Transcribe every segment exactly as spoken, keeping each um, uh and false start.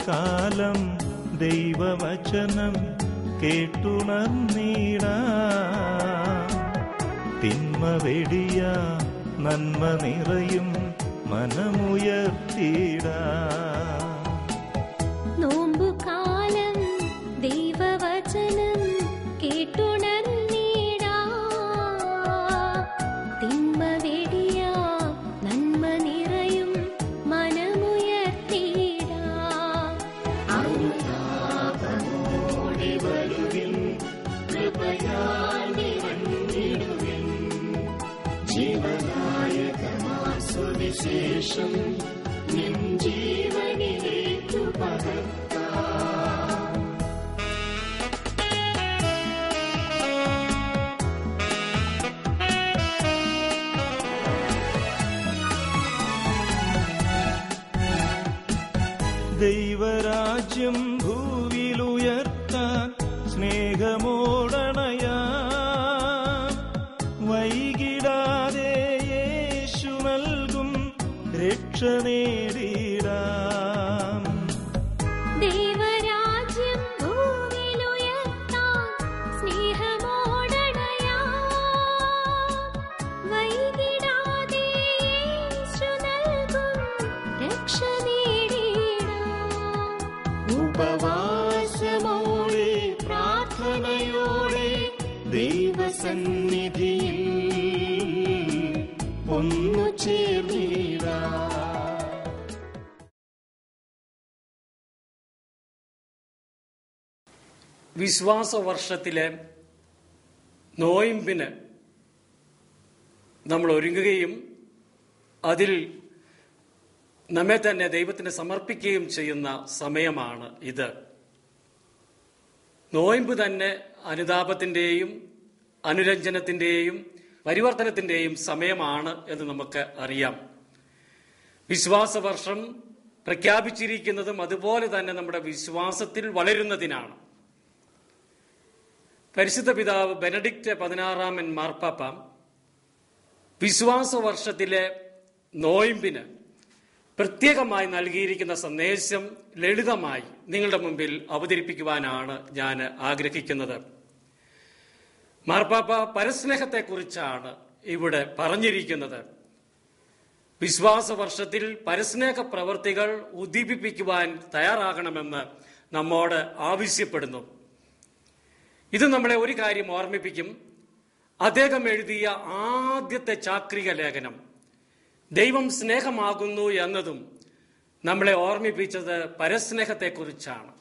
കാലം ദൈവവചനം കേട്ടുണർന്നീടാ. തിന്മ വെടിയ നന്മ നിറയും മനമുയർത്തിടാ. നോമ്പുകാലം ദൈവവചനം കേട്ടുണർന്നീടാ. തിന്മ വെടിയ നന്മ നിറയും മനമുയർത്തിടാ. അനുതാപമോടെ വരുവിൻ, കൃപയാൽ നിറഞ്ഞിടുവിൻ. ജീവനായകമാം സുവിശേഷം നിൻ ജീവനിലേക്കു പകർത്താം. ദൈവരാജ്യം ഭൂവിലുയർത്താൻ സ്നേഹമോടണയാ. വൈകിടാതെ യേശു നൽകും രക്ഷ നേടിടാം. ദൈവരാജ്യം ഭൂവിലുയർത്താൻ സ്നേഹമോടണയാം. വൈകിടാതെ യേശു നൽകും രക്ഷ നേടിടാം. ഉപവാസമോടെ പ്രാർത്ഥനയോടെ ദൈവസന്നിധിയിൽ ഒന്നു ചേർന്നിടാം. വിശ്വാസ വർഷത്തിലെ നോയമ്പിന് നമ്മൾ ഒരുങ്ങുകയും അതിൽ നമ്മെ തന്നെ ദൈവത്തിന് സമർപ്പിക്കുകയും ചെയ്യുന്ന സമയമാണ് ഇത്. നോയമ്പ് തന്നെ അനുതാപത്തിൻ്റെയും അനുരഞ്ജനത്തിൻ്റെയും പരിവർത്തനത്തിൻ്റെയും സമയമാണ് എന്ന് നമുക്ക് അറിയാം. വിശ്വാസ വർഷം പ്രഖ്യാപിച്ചിരിക്കുന്നതും അതുപോലെ തന്നെ നമ്മുടെ വിശ്വാസത്തിൽ വളരുന്നതിനാണ്. പരിശുദ്ധ പിതാവ് ബെനഡിക്റ്റ് പതിനാറാമൻ മാർപ്പാപ്പ വിശ്വാസ വർഷത്തിലെ നോയമ്പിന് പ്രത്യേകമായി നൽകിയിരിക്കുന്ന സന്ദേശം ലളിതമായി നിങ്ങളുടെ മുമ്പിൽ അവതരിപ്പിക്കുവാനാണ് ഞാൻ ആഗ്രഹിക്കുന്നത്. മാർപ്പാപ്പ പരസ്നേഹത്തെക്കുറിച്ചാണ് ഇവിടെ പറഞ്ഞിരിക്കുന്നത്. വിശ്വാസ വർഷത്തിൽ പരസ്നേഹ പ്രവർത്തികൾ ഉദ്ദീപിപ്പിക്കുവാൻ തയ്യാറാകണമെന്ന് നമ്മോട് ആവശ്യപ്പെടുന്നു. ഇത് നമ്മളെ ഒരു കാര്യം ഓർമ്മിപ്പിക്കും. അദ്ദേഹം എഴുതിയ ആദ്യത്തെ ചാക്രിക ലേഖനം ദൈവം സ്നേഹമാകുന്നു എന്നതും നമ്മളെ ഓർമ്മിപ്പിച്ചത് പരസ്നേഹത്തെക്കുറിച്ചാണ്.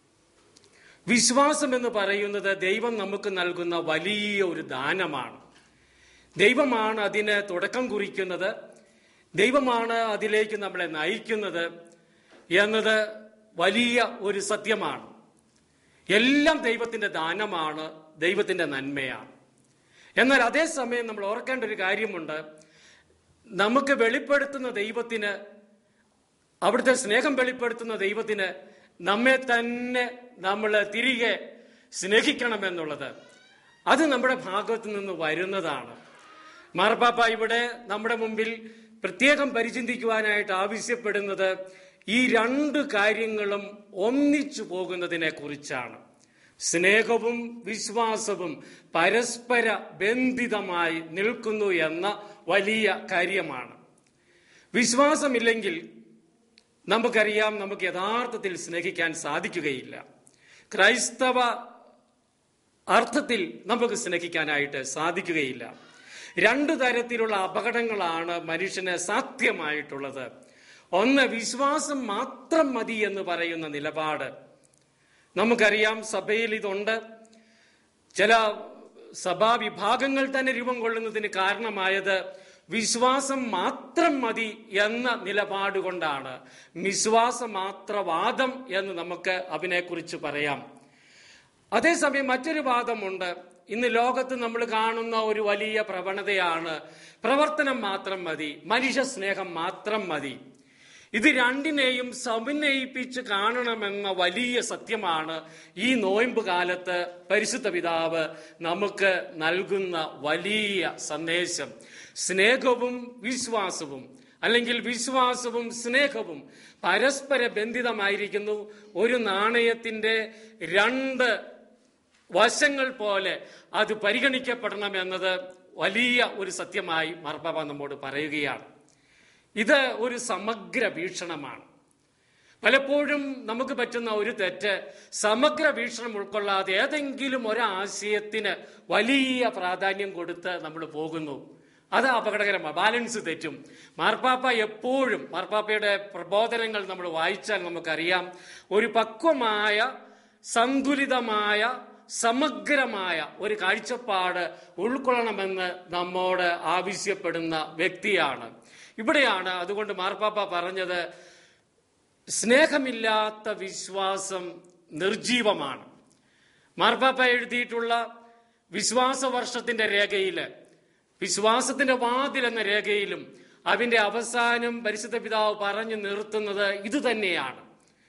വിശ്വാസം എന്ന് പറയുന്നത് ദൈവം നമുക്ക് നൽകുന്ന വലിയ ഒരു ദാനമാണ്. ദൈവമാണ് അതിന് തുടക്കം കുറിക്കുന്നത്, ദൈവമാണ് അതിലേക്ക് നമ്മളെ നയിക്കുന്നത് എന്നത് വലിയ ഒരു സത്യമാണ്. എല്ലാം ദൈവത്തിൻ്റെ ദാനമാണ്, ദൈവത്തിൻ്റെ നന്മയാണ്. എന്നാൽ അതേസമയം നമ്മൾ ഓർക്കേണ്ട ഒരു കാര്യമുണ്ട്. നമുക്ക് വെളിപ്പെടുത്തുന്ന ദൈവത്തിന്, അവിടുത്തെ സ്നേഹം വെളിപ്പെടുത്തുന്ന ദൈവത്തിന് നമ്മെ തന്നെ നമ്മൾ തിരികെ സ്നേഹിക്കണമെന്നുള്ളത് അത് നമ്മുടെ ഭാഗത്തു നിന്ന് വരുന്നതാണ്. മാർപ്പാപ്പ ഇവിടെ നമ്മുടെ മുമ്പിൽ പ്രത്യേകം പരിചിന്തിക്കുവാനായിട്ട് ആവശ്യപ്പെടുന്നത് ഈ രണ്ട് കാര്യങ്ങളും ഒന്നിച്ചു പോകുന്നതിനെ കുറിച്ചാണ്. സ്നേഹവും വിശ്വാസവും പരസ്പര ബന്ധിതമായി നിൽക്കുന്നു എന്ന വലിയ കാര്യമാണ്. വിശ്വാസമില്ലെങ്കിൽ നമുക്കറിയാം, നമുക്ക് യഥാർത്ഥത്തിൽ സ്നേഹിക്കാൻ സാധിക്കുകയില്ല. ക്രൈസ്തവ അർത്ഥത്തിൽ നമുക്ക് സ്നേഹിക്കാനായിട്ട് സാധിക്കുകയില്ല. രണ്ടു തരത്തിലുള്ള അപകടങ്ങളാണ് മനുഷ്യന് സാധ്യമായിട്ടുള്ളത്. ഒന്ന്, വിശ്വാസം മാത്രം മതി എന്ന് പറയുന്ന നിലപാട്. നമുക്കറിയാം, സഭയിൽ ഇതുണ്ട്. ചില സഭാവിഭാഗങ്ങൾ തന്നെ രൂപം കൊള്ളുന്നതിന് കാരണമായത് വിശ്വാസം മാത്രം മതി എന്ന നിലപാട് കൊണ്ടാണ്. വിശ്വാസമാത്രവാദം എന്ന് നമുക്ക് അതിനെക്കുറിച്ച് പറയാം. അതേസമയം മറ്റൊരു വാദമുണ്ട്. ഇന്ന് ലോകത്ത് നമ്മൾ കാണുന്ന ഒരു വലിയ പ്രവണതയാണ് പ്രവർത്തനം മാത്രം മതി, മനുഷ്യ സ്നേഹം മാത്രം മതി. ഇത് രണ്ടിനെയും സമന്വയിപ്പിച്ച് കാണണമെന്ന വലിയ സത്യമാണ് ഈ നോയമ്പ് കാലത്ത് പരിശുദ്ധ പിതാവ് നമുക്ക് നൽകുന്ന വലിയ സന്ദേശം. സ്നേഹവും വിശ്വാസവും അല്ലെങ്കിൽ വിശ്വാസവും സ്നേഹവും പരസ്പര ബന്ധിതമായിരിക്കുന്നു. ഒരു നാണയത്തിന്റെ രണ്ട് വശങ്ങൾ പോലെ അത് പരിഗണിക്കപ്പെടണം എന്നത് വലിയ ഒരു സത്യമായി മാർപ്പാപ്പ നമ്മോട് പറയുകയാണ്. ഇത് ഒരു സമഗ്ര വീക്ഷണമാണ്. പലപ്പോഴും നമുക്ക് പറ്റുന്ന ഒരു തെറ്റ് സമഗ്ര വീക്ഷണം ഉൾക്കൊള്ളാതെ ഏതെങ്കിലും ഒരാശയത്തിന് വലിയ പ്രാധാന്യം കൊടുത്ത് നമ്മൾ പോകുന്നു. അത് അപകടകരമാണ്, ബാലൻസ് തെറ്റും. മാർപ്പാപ്പ എപ്പോഴും, മാർപ്പാപ്പയുടെ പ്രബോധനങ്ങൾ നമ്മൾ വായിച്ചാൽ നമുക്കറിയാം, ഒരു പക്വമായ സന്തുലിതമായ സമഗ്രമായ ഒരു കാഴ്ചപ്പാട് ഉൾക്കൊള്ളണമെന്ന് നമ്മോട് ആവശ്യപ്പെടുന്ന വ്യക്തിയാണ്. ഇവിടെയാണ് അതുകൊണ്ട് മാർപ്പാപ്പ പറഞ്ഞത്, സ്നേഹമില്ലാത്ത വിശ്വാസം നിർജീവമാണ്. മാർപ്പാപ്പ എഴുതിയിട്ടുള്ള വിശ്വാസ വർഷത്തിന്റെ രേഖയില്, വിശ്വാസത്തിന്റെ വാതിൽ എന്ന രേഖയിലും അതിന്റെ അവസാനം പരിശുദ്ധ പിതാവ് പറഞ്ഞു നിർത്തുന്നത് ഇത് തന്നെയാണ്.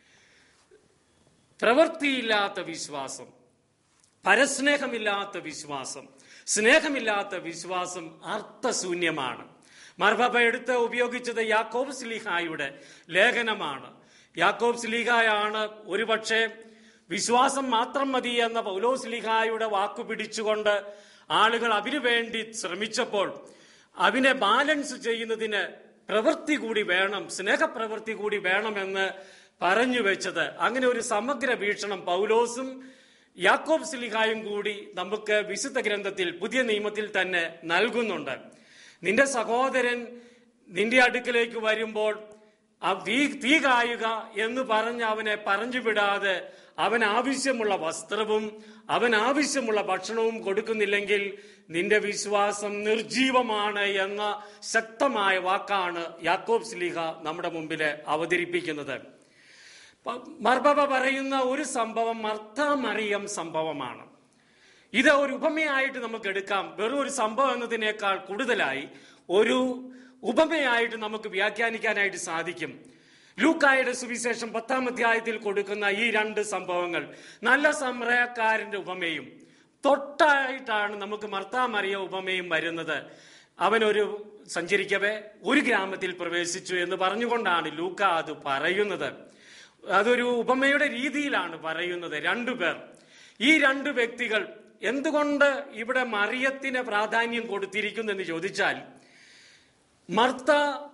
പ്രവൃത്തിയില്ലാത്ത വിശ്വാസം, പരസ്നേഹമില്ലാത്ത വിശ്വാസം, സ്നേഹമില്ലാത്ത വിശ്വാസം അർത്ഥശൂന്യമാണ്. മാർപ്പാപ്പ എടുത്ത് ഉപയോഗിച്ചത് യാക്കോബ് ശ്ലീഹായുടെ ലേഖനമാണ്. യാക്കോബ് ശ്ലീഹായാണ് ഒരുപക്ഷെ വിശ്വാസം മാത്രം മതി എന്ന പൗലോസ് ശ്ലീഹായുടെ വാക്കു പിടിച്ചുകൊണ്ട് ആളുകൾ അതിനു വേണ്ടി ശ്രമിച്ചപ്പോൾ അതിനെ ബാലൻസ് ചെയ്യുന്നതിന് പ്രവൃത്തി കൂടി വേണം, സ്നേഹപ്രവൃത്തി കൂടി വേണമെന്ന് പറഞ്ഞു വെച്ചത്. അങ്ങനെ ഒരു സമഗ്ര വീക്ഷണം പൗലോസും യാക്കോബ് ശ്ലീഹായും കൂടി നമുക്ക് വിശുദ്ധ ഗ്രന്ഥത്തിൽ, പുതിയ നിയമത്തിൽ തന്നെ നൽകുന്നുണ്ട്. നിന്റെ സഹോദരൻ നിന്റെ അടുക്കലേക്ക് വരുമ്പോൾ തീ തീ കായുക എന്ന് പറഞ്ഞ് അവനെ പറഞ്ഞു വിടാതെ അവൻ ആവശ്യമുള്ള വസ്ത്രവും അവൻ ആവശ്യമുള്ള ഭക്ഷണവും കൊടുക്കുന്നില്ലെങ്കിൽ നിന്റെ വിശ്വാസം നിർജീവമാണ് എന്ന ശക്തമായ വാക്കാണ് യാക്കോബ് ശ്ലീഹ നമ്മുടെ മുമ്പിൽ അവതരിപ്പിക്കുന്നത്. മാർപ്പാപ്പ പറയുന്ന ഒരു സംഭവം മർത്ത മറിയം സംഭവമാണ്. ഇത് ഒരു ഉപമയായിട്ട് നമുക്ക് എടുക്കാം. വെറും ഒരു സംഭവം എന്നതിനേക്കാൾ കൂടുതലായി ഒരു ഉപമയായിട്ട് നമുക്ക് വ്യാഖ്യാനിക്കാനായിട്ട് സാധിക്കും. ലൂക്കായുടെ സുവിശേഷം പത്താം അധ്യായത്തിൽ കൊടുക്കുന്ന ഈ രണ്ട് സംഭവങ്ങൾ, നല്ല സമറയക്കാരന്റെ ഉപമയും തൊട്ടായിട്ടാണ് നമുക്ക് മർത്ത മറിയ ഉപമയും വരുന്നത്. അവനൊരു സഞ്ചരിക്കവേ ഒരു ഗ്രാമത്തിൽ പ്രവേശിച്ചു എന്ന് പറഞ്ഞുകൊണ്ടാണ് ലൂക്ക അത് പറയുന്നത്. അതൊരു ഉപമയുടെ രീതിയിലാണ് പറയുന്നത്. രണ്ടുപേർ, ഈ രണ്ടു വ്യക്തികൾ എന്തുകൊണ്ട് ഇവിടെ മറിയത്തിന് പ്രാധാന്യം കൊടുത്തിരിക്കുന്നു എന്ന് ചോദിച്ചാൽ, മർത്ത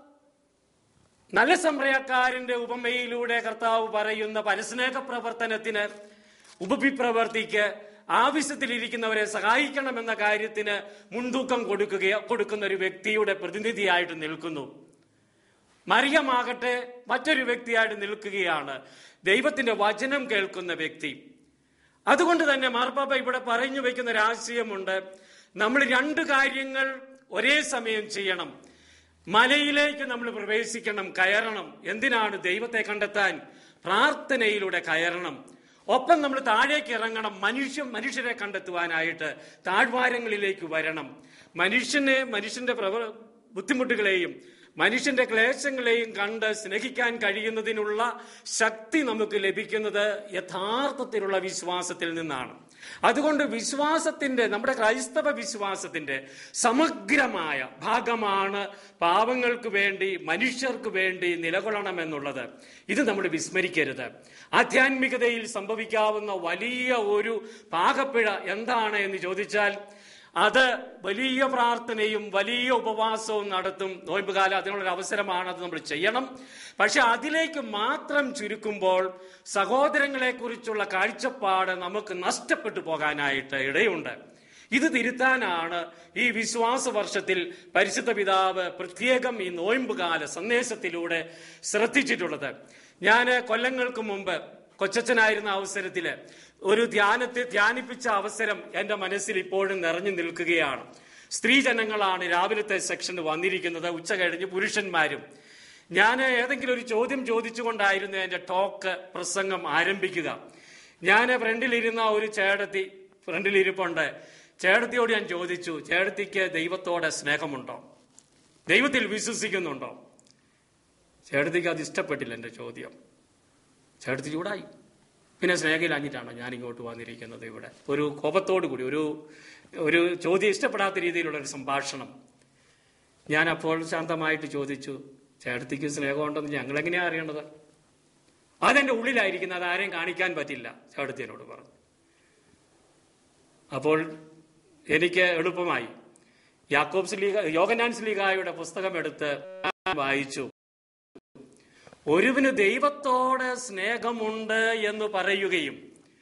നല്ല സമറയക്കാരന്റെ ഉപമയിലൂടെ കർത്താവ് പറയുന്ന പരസ്നേഹ പ്രവർത്തനത്തിന്, ഉപവിപ്രവർത്തിക്ക്, ആവശ്യത്തിലിരിക്കുന്നവരെ സഹായിക്കണമെന്ന കാര്യത്തിന് മുൻതൂക്കം കൊടുക്കുക കൊടുക്കുന്ന ഒരു വ്യക്തിയുടെ പ്രതിനിധിയായിട്ട് നിൽക്കുന്നു. മറിയമാകട്ടെ മറ്റൊരു വ്യക്തിയായിട്ട് നിൽക്കുകയാണ്, ദൈവത്തിന്റെ വചനം കേൾക്കുന്ന വ്യക്തി. അതുകൊണ്ട് തന്നെ മാർപ്പാപ്പ ഇവിടെ പറഞ്ഞു വെക്കുന്ന ഒരു ആശയമുണ്ട്. നമ്മൾ രണ്ട് കാര്യങ്ങൾ ഒരേ സമയം ചെയ്യണം. മലയിലേക്ക് നമ്മൾ പ്രവേശിക്കണം, കയറണം. എന്തിനാണ്? ദൈവത്തെ കണ്ടെത്താൻ, പ്രാർത്ഥനയിലൂടെ കയറണം. ഒപ്പം നമ്മൾ താഴേക്ക് ഇറങ്ങണം, മനുഷ്യ മനുഷ്യരെ കണ്ടെത്തുവാനായിട്ട് താഴ്വാരങ്ങളിലേക്ക് വരണം. മനുഷ്യനെ, മനുഷ്യന്റെ പ്രവ ബുദ്ധിമുട്ടുകളെയും മനുഷ്യന്റെ ക്ലേശങ്ങളെയും കണ്ട് സ്നേഹിക്കാൻ കഴിയുന്നതിനുള്ള ശക്തി നമുക്ക് ലഭിക്കുന്നത് യഥാർത്ഥത്തിലുള്ള വിശ്വാസത്തിൽ നിന്നാണ്. അതുകൊണ്ട് വിശ്വാസത്തിന്റെ, നമ്മുടെ ക്രൈസ്തവ വിശ്വാസത്തിന്റെ സമഗ്രമായ ഭാഗമാണ് പാവങ്ങൾക്ക് വേണ്ടി, മനുഷ്യർക്ക് വേണ്ടി നിലകൊള്ളണമെന്നുള്ളത്. ഇത് നമ്മൾ വിസ്മരിക്കരുത്. ആധ്യാത്മികതയിൽ സംഭവിക്കാവുന്ന വലിയ ഒരു പാകപ്പിഴ എന്താണ് എന്ന് ചോദിച്ചാൽ, അത് വലിയ പ്രാർത്ഥനയും വലിയ ഉപവാസവും നടത്തും. നോയമ്പുകാലം അതിനുള്ളൊരു അവസരമാണ്, അത് നമ്മൾ ചെയ്യണം. പക്ഷെ അതിലേക്ക് മാത്രം ചുരുക്കുമ്പോൾ സഹോദരങ്ങളെ കുറിച്ചുള്ള കാഴ്ചപ്പാട് നമുക്ക് നഷ്ടപ്പെട്ടു പോകാനായിട്ട് ഇടയുണ്ട്. ഇത് തിരുത്താനാണ് ഈ വിശ്വാസ വർഷത്തിൽ പരിശുദ്ധ പിതാവ് പ്രത്യേകം ഈ നോയമ്പുകാല സന്ദേശത്തിലൂടെ ശ്രദ്ധിച്ചിട്ടുള്ളത്. ഞാൻ കൊല്ലങ്ങൾക്ക് മുമ്പ് കൊച്ചച്ഛനായിരുന്ന അവസരത്തില് ഒരു ധ്യാനത്തെ ധ്യാനിപ്പിച്ച അവസരം എന്റെ മനസ്സിൽ ഇപ്പോഴും നിറഞ്ഞു നിൽക്കുകയാണ്. സ്ത്രീജനങ്ങളാണ് രാവിലത്തെ സെക്ഷന് വന്നിരിക്കുന്നത്, ഉച്ച കഴിഞ്ഞ് പുരുഷന്മാരും. ഞാൻ ഏതെങ്കിലും ഒരു ചോദ്യം ചോദിച്ചുകൊണ്ടായിരുന്നു എന്റെ ടോക്ക് പ്രസംഗം ആരംഭിക്കുക. ഞാൻ ഫ്രണ്ടിലിരുന്ന ഒരു ചേടത്തി ഫ്രണ്ടിലിരിപ്പുണ്ട്. ചേടത്തിയോട് ഞാൻ ചോദിച്ചു, ചേടത്തിക്ക് ദൈവത്തോടെ സ്നേഹമുണ്ടോ, ദൈവത്തിൽ വിശ്വസിക്കുന്നുണ്ടോ? ചേടത്തിക്ക് അത് ഇഷ്ടപ്പെട്ടില്ല എന്റെ ചോദ്യം. ചേട്ടത്തി ചൂടായി. പിന്നെ സ്നേഹയിലാഞ്ഞിട്ടാണോ ഞാൻ ഇങ്ങോട്ട് വന്നിരിക്കുന്നത്? ഇവിടെ ഒരു കോപത്തോടു കൂടി, ഒരു ഒരു ചോദ്യം ഇഷ്ടപ്പെടാത്ത രീതിയിലുള്ള ഒരു സംഭാഷണം. ഞാൻ അപ്പോൾ ശാന്തമായിട്ട് ചോദിച്ചു, ചേട്ടത്തിക്ക് സ്നേഹമുണ്ടെന്ന് ഞങ്ങളെങ്ങനെയാ അറിയേണ്ടത്? അതെന്റെ ഉള്ളിലായിരിക്കുന്നത്, അത് ആരെയും കാണിക്കാൻ പറ്റില്ല, ചേട്ടത്തിനോട് പറഞ്ഞു. അപ്പോൾ എനിക്ക് എളുപ്പമായി. യാക്കോബ്സ് ലീഗ യോഹന്നാൻ സ്ലീഹായുടെ പുസ്തകം എടുത്ത് വായിച്ചു. ഒരുവന് ദൈവത്തോട് സ്നേഹമുണ്ട് എന്ന് പറയുകയും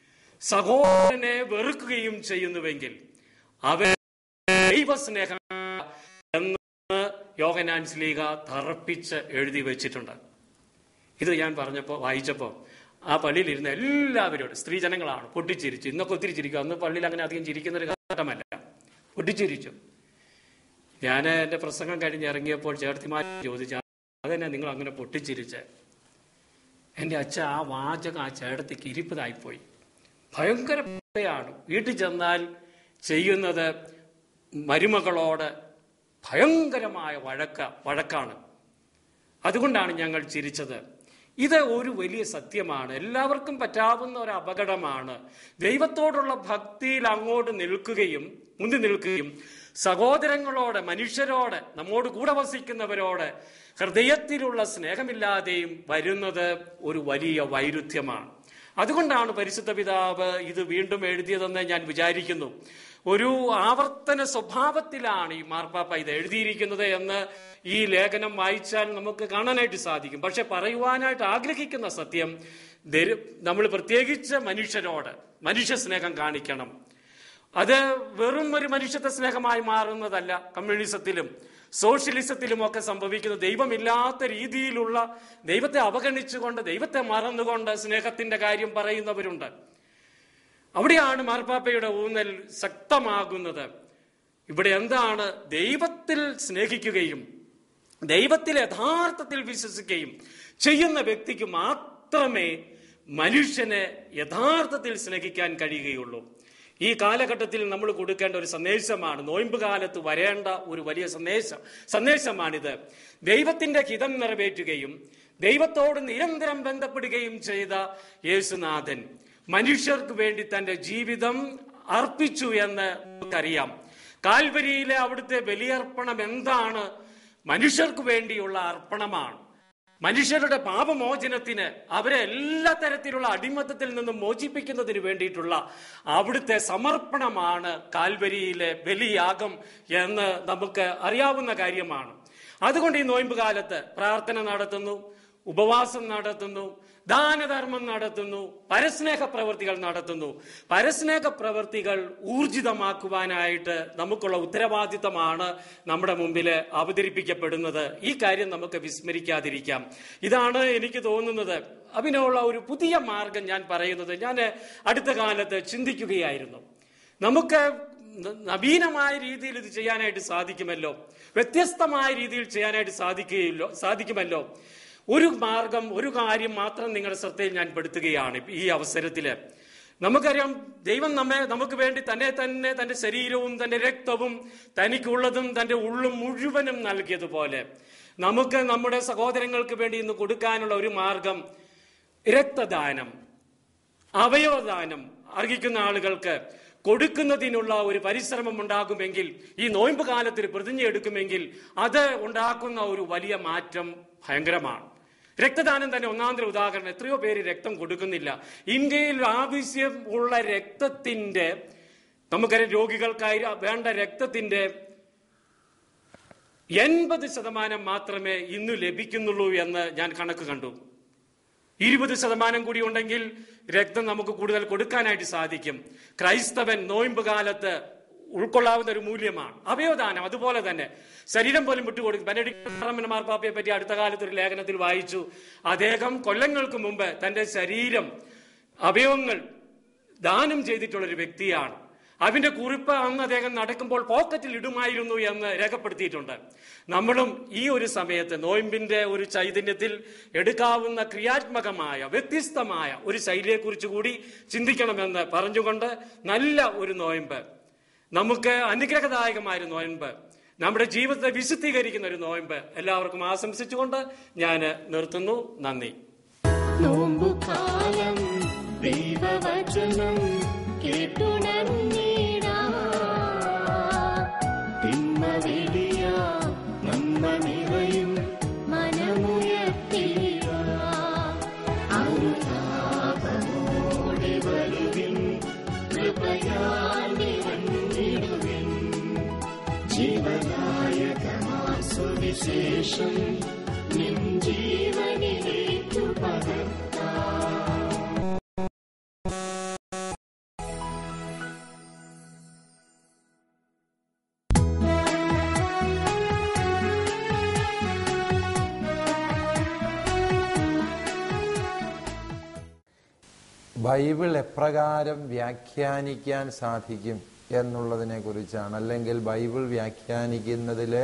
സഹോദരനെ വെറുക്കുകയും ചെയ്യുന്നുവെങ്കിൽ അവൻ ദൈവസ്നേഹം എന്ന് യോഹന്നാൻ സ്ലീഹ തറപ്പിച്ച് എഴുതി വെച്ചിട്ടുണ്ട്. ഇത് ഞാൻ പറഞ്ഞപ്പോൾ വായിച്ചപ്പോൾ ആ പള്ളിയിൽ ഇരുന്ന എല്ലാവരോടും, സ്ത്രീജനങ്ങളാണ്, പൊട്ടിച്ചിരിച്ചു. ഇന്നൊക്കെ ഒത്തിരി ചിരിക്കും, അന്ന് പള്ളിയിൽ അങ്ങനെ അധികം ചിരിക്കുന്നൊരു ഘട്ടമല്ല, പൊട്ടിച്ചിരിച്ചു. ഞാൻ എൻ്റെ പ്രസംഗം കഴിഞ്ഞിറങ്ങിയപ്പോൾ ചേർത്തിമാർ ചോദിച്ചു, അതെന്നെ നിങ്ങൾ അങ്ങനെ പൊട്ടിച്ചിരിച്ച്? എൻ്റെ അച്ഛ, ആ വാചകം ആ ചേട്ടത്തിക്ക് ഇരിപ്പതായിപ്പോയി. ഭയങ്കര ാണ്. വീട്ടിൽ ചെന്നാൽ ചെയ്യുന്നത് മരുമകളോട് ഭയങ്കരമായ വഴക്ക വഴക്കാണ്. അതുകൊണ്ടാണ് ഞങ്ങൾ ചിരിച്ചത്. ഇത് ഒരു വലിയ സത്യമാണ്, എല്ലാവർക്കും പറ്റാവുന്ന ഒരു അപകടമാണ്. ദൈവത്തോടുള്ള ഭക്തിയിൽ അങ്ങോട്ട് നിൽക്കുകയും മുന്നിൽ നിൽക്കുകയും സഹോദരങ്ങളോട്, മനുഷ്യരോട്, നമ്മോട് കൂടെ വസിക്കുന്നവരോട് ഹൃദയത്തിലുള്ള സ്നേഹമില്ലാതെയും വരുന്നത് ഒരു വലിയ വൈരുദ്ധ്യമാണ്. അതുകൊണ്ടാണ് പരിശുദ്ധ പിതാവ് ഇത് വീണ്ടും എഴുതിയതെന്ന് ഞാൻ വിചാരിക്കുന്നു. ഒരു ആവർത്തന സ്വഭാവത്തിലാണ് ഈ മാർപ്പാപ്പ ഇത് എഴുതിയിരിക്കുന്നത് എന്ന് ഈ ലേഖനം വായിച്ചാൽ നമുക്ക് കാണാനായിട്ട് സാധിക്കും. പക്ഷെ പറയുവാനായിട്ട് ആഗ്രഹിക്കുന്ന സത്യം, നമ്മൾ പ്രത്യേകിച്ച് മനുഷ്യരോട് മനുഷ്യ സ്നേഹം കാണിക്കണം. അത് വെറും ഒരു മനുഷ്യത്വ സ്നേഹമായി മാറുന്നതല്ല. കമ്മ്യൂണിസത്തിലും സോഷ്യലിസത്തിലും ഒക്കെ സംഭവിക്കുന്ന ദൈവമില്ലാത്ത രീതിയിലുള്ള, ദൈവത്തെ അവഗണിച്ചുകൊണ്ട്, ദൈവത്തെ മറന്നുകൊണ്ട് സ്നേഹത്തിന്റെ കാര്യം പറയുന്നവരുണ്ട്. അവിടെയാണ് മാർപ്പാപ്പയുടെ ഊന്നൽ ശക്തമാകുന്നത്. ഇവിടെ എന്താണ്? ദൈവത്തിൽ സ്നേഹിക്കുകയും ദൈവത്തിൽ യഥാർത്ഥത്തിൽ വിശ്വസിക്കുകയും ചെയ്യുന്ന വ്യക്തിക്ക് മാത്രമേ മനുഷ്യനെ യഥാർത്ഥത്തിൽ സ്നേഹിക്കാൻ കഴിയുകയുള്ളൂ. ഈ കാലഘട്ടത്തിൽ നമ്മൾ കൊടുക്കേണ്ട ഒരു സന്ദേശമാണ്, നോയമ്പ് കാലത്ത് വരേണ്ട ഒരു വലിയ സന്ദേശം സന്ദേശമാണിത്. ദൈവത്തിന്റെ ഹിതം നിറവേറ്റുകയും ദൈവത്തോട് നിരന്തരം ബന്ധപ്പെടുകയും ചെയ്ത യേശുനാഥൻ മനുഷ്യർക്ക് വേണ്ടി തന്റെ ജീവിതം അർപ്പിച്ചു എന്ന് നമുക്കറിയാം. കാൽവരിയിലെ അവിടുത്തെ ബലിയർപ്പണം എന്താണ്? മനുഷ്യർക്ക് വേണ്ടിയുള്ള അർപ്പണമാണ്. മനുഷ്യരുടെ പാപമോചനത്തിന്, അവരെ എല്ലാ തരത്തിലുള്ള അടിമത്തത്തിൽ നിന്നും മോചിപ്പിക്കുന്നതിന് വേണ്ടിയിട്ടുള്ള അവിടുത്തെ സമർപ്പണമാണ് കാൽവരിയിലെ ബലിയാഗം എന്ന് നമുക്ക് അറിയാവുന്ന കാര്യമാണ്. അതുകൊണ്ട് ഈ നോയമ്പ് കാലത്ത് പ്രാർത്ഥന നടത്തുന്നു, ഉപവാസം നടത്തുന്നു, ദാനധർമ്മം നടത്തുന്നു, പരസ്നേഹ പ്രവൃത്തികൾ നടത്തുന്നു. പരസ്നേഹ പ്രവൃത്തികൾ ഊർജിതമാക്കുവാനായിട്ട് നമുക്കുള്ള ഉത്തരവാദിത്തമാണ് നമ്മുടെ മുമ്പിൽ അവതരിപ്പിക്കപ്പെടുന്നത്. ഈ കാര്യം നമുക്ക് വിസ്മരിക്കാതിരിക്കാം. ഇതാണ് എനിക്ക് തോന്നുന്നത്. അതിനുള്ള ഒരു പുതിയ മാർഗം ഞാൻ പറയുന്നത്, ഞാൻ അടുത്ത കാലത്ത് ചിന്തിക്കുകയായിരുന്നു, നമുക്ക് നവീനമായ രീതിയിൽ ഇത് ചെയ്യാനായിട്ട് സാധിക്കുമല്ലോ, വ്യത്യസ്തമായ രീതിയിൽ ചെയ്യാനായിട്ട് സാധിക്കുകയല്ലോ സാധിക്കുമല്ലോ ഒരു മാർഗം, ഒരു കാര്യം മാത്രം നിങ്ങളുടെ ശ്രദ്ധയിൽ ഞാൻ പെടുത്തുകയാണ് ഈ അവസരത്തില്. നമുക്കറിയാം, ദൈവം നമ്മെ നമുക്ക് വേണ്ടി തന്നെ തന്നെ തന്റെ ശരീരവും തന്റെ രക്തവും തനിക്കുള്ളതും തന്റെ ഉള്ളും മുഴുവനും നൽകിയതുപോലെ നമുക്ക് നമ്മുടെ സഹോദരങ്ങൾക്ക് വേണ്ടി ഇന്ന് കൊടുക്കാനുള്ള ഒരു മാർഗം രക്തദാനം, അവയവദാനം അർഹിക്കുന്ന ആളുകൾക്ക് കൊടുക്കുന്നതിനുള്ള ഒരു പരിശ്രമം ഉണ്ടാകുമെങ്കിൽ, ഈ നോയമ്പ് കാലത്തിൽ പ്രതിജ്ഞ എടുക്കുമെങ്കിൽ അത് ഉണ്ടാക്കുന്ന ഒരു വലിയ മാറ്റം ഭയങ്കരമാണ്. രക്തദാനം തന്നെ ഒന്നാന്തര ഉദാഹരണം. എത്രയോ പേര് രക്തം കൊടുക്കുന്നില്ല. ഇന്ത്യയിൽ ആവശ്യം ഉള്ള രക്തത്തിന്റെ, നമുക്കറിയാം, രോഗികൾക്കായി വേണ്ട രക്തത്തിന്റെ എൺപത് ശതമാനം മാത്രമേ ഇന്ന് ലഭിക്കുന്നുള്ളൂ എന്ന് ഞാൻ കണക്ക് കണ്ടു. ഇരുപത് ശതമാനം കൂടി ഉണ്ടെങ്കിൽ രക്തം നമുക്ക് കൂടുതൽ കൊടുക്കാനായിട്ട് സാധിക്കും. ക്രൈസ്തവൻ നോയമ്പ് കാലത്ത് ഉൾക്കൊള്ളാവുന്ന ഒരു മൂല്യമാണ് അവയവദാനം. അതുപോലെ തന്നെ ശരീരം പോലും വിട്ടുകൊടുക്കും. ബെനഡിക്ട് മാർപ്പാപ്പയെ പറ്റി അടുത്ത കാലത്ത് ഒരു ലേഖനത്തിൽ വായിച്ചു. അദ്ദേഹം കൊല്ലങ്ങൾക്ക് മുമ്പ് തന്റെ ശരീരം, അവയവങ്ങൾ ദാനം ചെയ്തിട്ടുള്ളൊരു വ്യക്തിയാണ്. അതിന്റെ കുറിപ്പ് അന്ന് അദ്ദേഹം നടക്കുമ്പോൾ പോക്കറ്റിൽ ഇടുമായിരുന്നു എന്ന് രേഖപ്പെടുത്തിയിട്ടുണ്ട്. നമ്മളും ഈ ഒരു സമയത്ത് നോയമ്പിന്റെ ഒരു ചൈതന്യത്തിൽ എടുക്കാവുന്ന ക്രിയാത്മകമായ വ്യത്യസ്തമായ ഒരു ശൈലിയെക്കുറിച്ച് കൂടി ചിന്തിക്കണമെന്ന് പറഞ്ഞുകൊണ്ട്, നല്ല ഒരു നോയമ്പ്, നമുക്ക് അനുഗ്രഹദായകമായ ഒരു നോയമ്പ്, നമ്മുടെ ജീവിതത്തെ വിശുദ്ധീകരിക്കുന്ന ഒരു നോയമ്പ് എല്ലാവർക്കും ആശംസിച്ചുകൊണ്ട് ഞാൻ നിർത്തുന്നു. നന്ദി. നോമ്പുകാലം ദൈവവചനം കേട്ടുണർന്നിടാ, തിന്മ വെടിയ നന്മ നിറയും മനമ സുവിശേഷം നിൻ ജീവനിലേക്കു പകർത്താം. ബൈബിൾ എപ്രകാരം വ്യാഖ്യാനിക്കാൻ സാധിക്കും എന്നുള്ളതിനെ കുറിച്ചാണ്, അല്ലെങ്കിൽ ബൈബിൾ വ്യാഖ്യാനിക്കുന്നതിലെ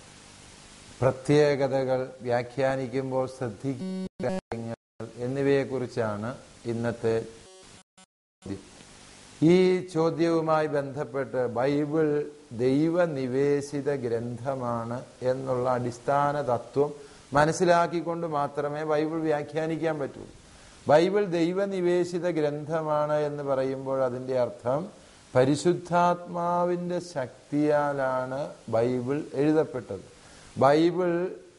പ്രത്യേകതകൾ, വ്യാഖ്യാനിക്കുമ്പോൾ ശ്രദ്ധിക്കേണ്ട കാര്യങ്ങൾ എന്നിവയെക്കുറിച്ചാണ് ഇന്നത്തെ ചോദ്യം. ഈ ചോദ്യവുമായി ബന്ധപ്പെട്ട് ബൈബിൾ ദൈവനിവേശിത ഗ്രന്ഥമാണ് എന്നുള്ള അടിസ്ഥാന തത്വം മനസ്സിലാക്കിക്കൊണ്ട് മാത്രമേ ബൈബിൾ വ്യാഖ്യാനിക്കാൻ പറ്റൂ. ബൈബിൾ ദൈവനിവേശിത ഗ്രന്ഥമാണ് എന്ന് പറയുമ്പോൾ അതിൻ്റെ അർത്ഥം പരിശുദ്ധാത്മാവിൻ്റെ ശക്തിയാലാണ് ബൈബിൾ എഴുതപ്പെട്ടത്. ബൈബിൾ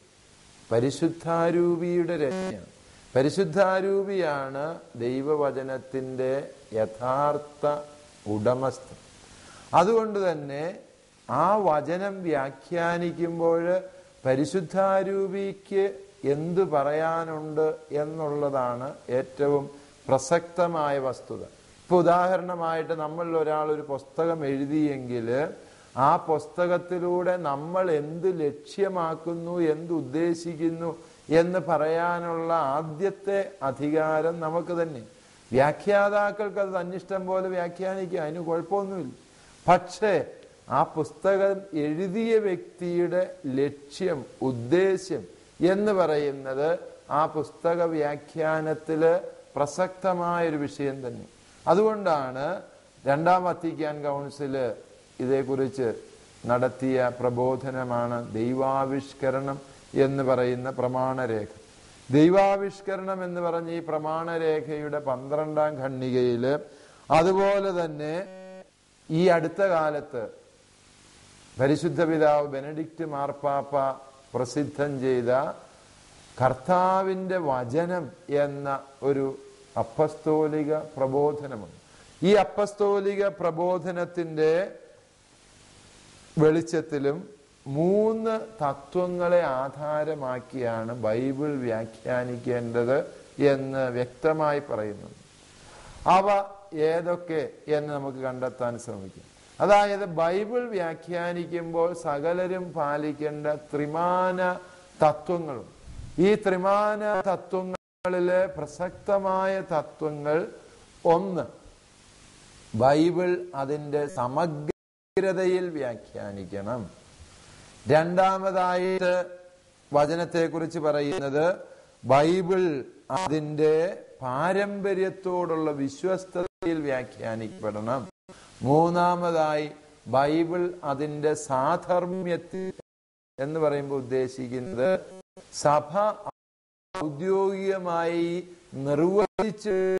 പരിശുദ്ധാരൂപിയുടെ രചനയാണ്. പരിശുദ്ധാരൂപിയാണ് ദൈവവചനത്തിൻ്റെ യഥാർത്ഥ ഉടമസ്ഥൻ. അതുകൊണ്ട് തന്നെ ആ വചനം വ്യാഖ്യാനിക്കുമ്പോൾ പരിശുദ്ധാരൂപിക്ക് എന്തു പറയാനുണ്ട് എന്നുള്ളതാണ് ഏറ്റവും പ്രസക്തമായ വസ്തുത. ഇപ്പൊ ഉദാഹരണമായിട്ട് നമ്മളിൽ ഒരാൾ ഒരു പുസ്തകം എഴുതിയെങ്കിൽ ആ പുസ്തകത്തിലൂടെ നമ്മൾ എന്ത് ലക്ഷ്യമാക്കുന്നു, എന്ത് ഉദ്ദേശിക്കുന്നു എന്ന് പറയാനുള്ള ആദ്യത്തെ അധികാരം നമുക്ക് തന്നെ. വ്യാഖ്യാതാക്കൾക്ക് അത് തന്നിഷ്ടം പോലെ വ്യാഖ്യാനിക്കുക, അതിന് കുഴപ്പമൊന്നുമില്ല. പക്ഷേ ആ പുസ്തകം എഴുതിയ വ്യക്തിയുടെ ലക്ഷ്യം, ഉദ്ദേശ്യം എന്ന് പറയുന്നത് ആ പുസ്തക വ്യാഖ്യാനത്തില് പ്രസക്തമായൊരു വിഷയം തന്നെ. അതുകൊണ്ടാണ് രണ്ടാം വത്തിക്കാൻ കൗൺസില് ഇതേക്കുറിച്ച് നടത്തിയ പ്രബോധനമാണ് ദൈവാവിഷ്കരണം എന്ന് പറയുന്ന പ്രമാണരേഖ. ദൈവാവിഷ്കരണം എന്ന് പറഞ്ഞ ഈ പ്രമാണരേഖയുടെ പന്ത്രണ്ടാം ഖണ്ഡികയില്, അതുപോലെ തന്നെ ഈ അടുത്ത കാലത്ത് പരിശുദ്ധ പിതാവ് ബെനഡിക്റ്റ് മാർപ്പാപ്പ പ്രസിദ്ധം ചെയ്ത കർത്താവിൻ്റെ വചനം എന്ന ഒരു അപ്പസ്തോലിക പ്രബോധനമുണ്ട്. ഈ അപ്പസ്തോലിക പ്രബോധനത്തിൻ്റെ വെളിച്ചത്തിലും മൂന്ന് തത്വങ്ങളെ ആധാരമാക്കിയാണ് ബൈബിൾ വ്യാഖ്യാനിക്കേണ്ടത് എന്ന് വ്യക്തമായി പറയുന്നു. അവ ഏതൊക്കെ എന്ന് നമുക്ക് കണ്ടെത്താൻ ശ്രമിക്കാം. അതായത് ബൈബിൾ വ്യാഖ്യാനിക്കുമ്പോൾ സകലരും പാലിക്കേണ്ട ത്രിമാന തത്വങ്ങളും. ഈ ത്രിമാന തത്വങ്ങളിലെ പ്രസക്തമായ തത്വങ്ങൾ: ഒന്ന്, ബൈബിൾ അതിൻ്റെ സമഗ്രതയിൽ വ്യാഖ്യാനിക്കണം. രണ്ടാമതായിട്ട് വചനത്തെക്കുറിച്ച് പറയുന്നത് ബൈബിൾ അതിൻ്റെ പാരമ്പര്യത്തോടുള്ള വിശ്വസ്തതയിൽ വ്യാഖ്യാനിക്കപ്പെടണം. മൂന്നാമതായി ബൈബിൾ അതിൻ്റെ സാധർമ്മ്യത്തിൽ എന്ന് പറയുമ്പോൾ ഉദ്ദേശിക്കുന്നത് സഭ ഔദ്യോഗികമായി നിർവഹിച്ച്